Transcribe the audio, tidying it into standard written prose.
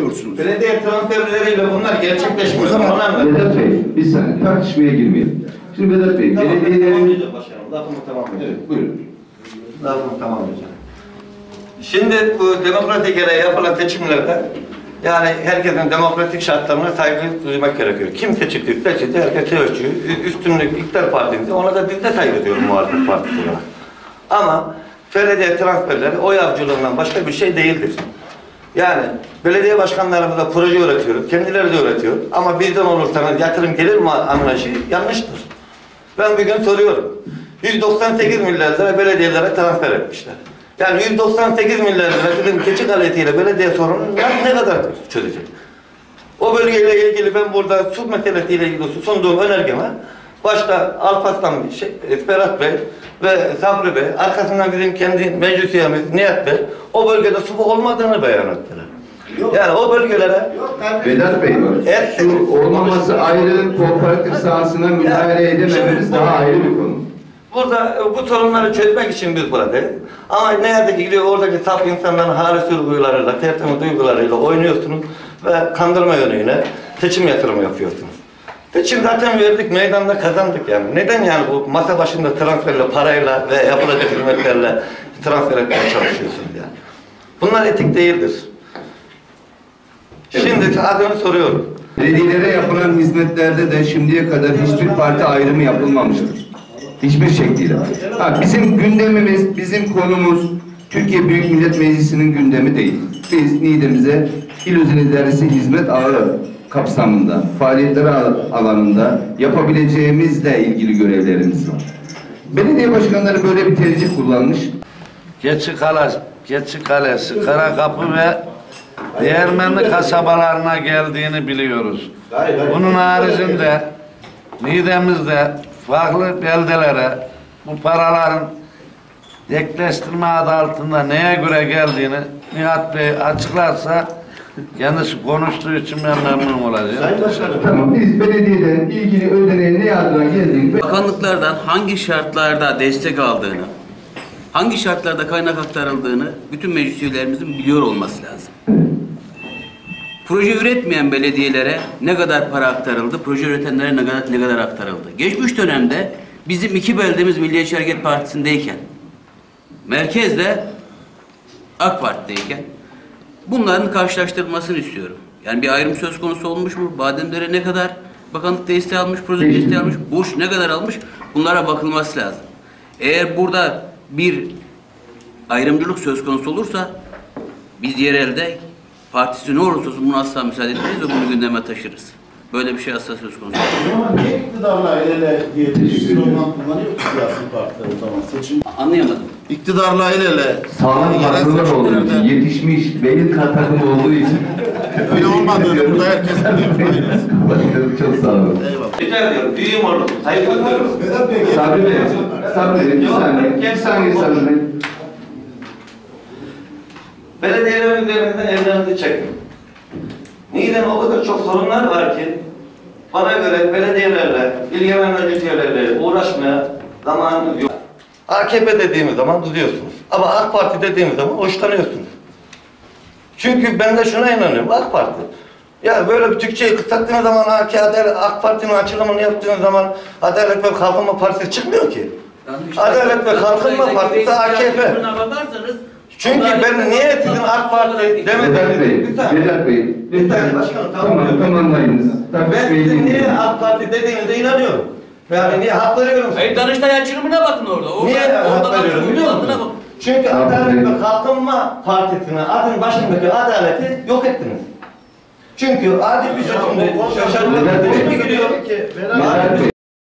Belediye transferleriyle bunlar gerçekleşmiyor. Vedat Bey, bir saniye tartışmaya girmeyelim. Şimdi Vedat Bey, tamam, belediyelerin... Lafımı tamamlayacağım. Evet, buyurun. Lafımı tamamlayacağım. Şimdi bu demokratik yere yapılan seçimlerde yani herkesin demokratik şartlarına saygı duymak gerekiyor. Kim seçildi, herkes ölçüyor. Üstünlük iktidar partisi, ona da biz de saygı duyuyoruz muhalefet partisi olarak. Ama belediye transferleri oy avcılığından başka bir şey değildir. Yani belediye başkanlarımıza proje üretiyoruz, kendileri de üretiyor. Ama bizden olursanız yatırım gelir mi anlayışı yanlıştır. Ben bir gün soruyorum. 198 milyar lira belediyelere transfer etmişler. Yani 198 milyar lira bizim keçi kaletiyle belediye sorununu ne kadar çözecek? O bölgeyle ilgili ben burada su meselesiyle ilgili sunduğum önergeme başta Alparslan Ferhat Bey ve Sabri Bey, arkasından bizim kendi meclis üyemiz Nihat Bey, o bölgede su olmadığını beyan ettiler. Yok. Yani o bölgelere... Vedat Bey var. Şu olmaması ayrı, kooperatif sahasına müdahale edemememiz daha ayrı bir konu. Burada bu sorunları çözmek için biz buradayız. Ama ne yazık ki gidiyor oradaki saf insanların halis duygularıyla, tertemiz duygularıyla oynuyorsunuz ve kandırma yönüyle seçim yatırımı yapıyorsunuz. Seçim zaten verdik, meydanda kazandık yani. Neden yani bu masa başında transferle, parayla ve yapılacak hizmetlerle transfer etmeye çalışıyorsunuz yani? Bunlar etik değildir. Şimdi adını soruyorum. Belediyelere yapılan hizmetlerde de şimdiye kadar hiçbir parti ayrımı yapılmamıştır. Hiçbir şekliyle. Bizim gündemimiz, bizim konumuz Türkiye Büyük Millet Meclisi'nin gündemi değil. Biz Niğde'mize İl Özel İdaresi Hizmet Ağı kapsamında, faaliyetleri alanında yapabileceğimizle ilgili görevlerimiz var. Belediye başkanları böyle bir tercih kullanmış. Keçi Kalesi, Karakapı ve Değirmenli kasabalarına geldiğini biliyoruz. Bunun haricinde Niğde'mizde farklı beldelere bu paraların denkleştirme adı altında neye göre geldiğini Nihat Bey açıklarsa kendisi konuştuğu için ben memnun olacağım. Tamam, biz belediyeden ilgili ödeneğin ne adına geldiğini... Bakanlıklardan hangi şartlarda destek aldığını, hangi şartlarda kaynak aktarıldığını bütün meclis üyelerimizin biliyor olması lazım. Proje üretmeyen belediyelere ne kadar para aktarıldı, proje üretenlere ne kadar aktarıldı. Geçmiş dönemde bizim iki beldemiz Milliyetçi Hareket Partisi'ndeyken, merkezde AK Parti'deyken bunların karşılaştırılmasını istiyorum. Yani bir ayrım söz konusu olmuş mu? Bademdere ne kadar bakanlık desteği almış, proje desteği almış, Buş ne kadar almış? Bunlara bakılması lazım. Eğer burada bir ayrımcılık söz konusu olursa biz yerelde partisi ne olursa olsun bunu asla müsaade etmeyiz ve bunu gündeme taşırız. Böyle bir şey asla söz konusu değil. Ama niye iktidarla el ele diye bir slogan kullanıyor ki siyasi partiler o zaman seçim? Anlayamadım. İktidarla el ele. Sağlam kadrolar olduğu için, yetişmiş, belli takım olduğu için. Öyle olmadı öyle. Burada herkes biliyor. Çok sağ olun. Eyvallah. Rica ediyorum, büyüğüm olur. Hayır, öpüyorum. Sabri Bey, bir saniye Sabri Bey. Belediyelerin üzerinden ellerinizi çekin. Niğde'nin o kadar çok sorunlar var ki bana göre belediyelerle, ilgilenen meclisiyerlerle uğraşmaya zamanınız yok. AKP dediğimiz zaman kızıyorsunuz. Ama AK Parti dediğimiz zaman hoşlanıyorsunuz. Çünkü ben de şuna inanıyorum, AK Parti. Ya böyle bir Türkçeyi kısalttığınız zaman AK Parti'nin açılımını yaptığınız zaman Adalet ve Kalkınma Partisi çıkmıyor ki. Adalet ve Kalkınma Partisi AKP. Çünkü ben niye sizin AK Parti demediğiniz... Vedat Bey, lütfen başkanım, tamamlayınız. Ben sizin niye AK Parti dediğinize inanıyorum. Yani niye hak veriyorum? Hayır, Danıştay açılımına bakın orada. Niye hak veriyorum biliyor musunuz? Çünkü Adalet ve Kalkınma Partisi'nin adın başındaki adaleti yok ettiniz. Çünkü adil bir seçimde şaşırtma gidiyor.